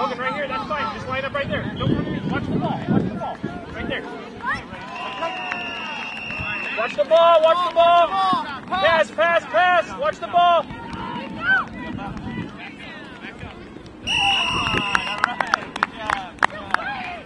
Logan, right here, that's fine. Just line up right there. Don't come in. Watch the ball. Watch the ball. Right there. Watch the ball. Watch the ball. Pass, pass, pass. Watch the ball.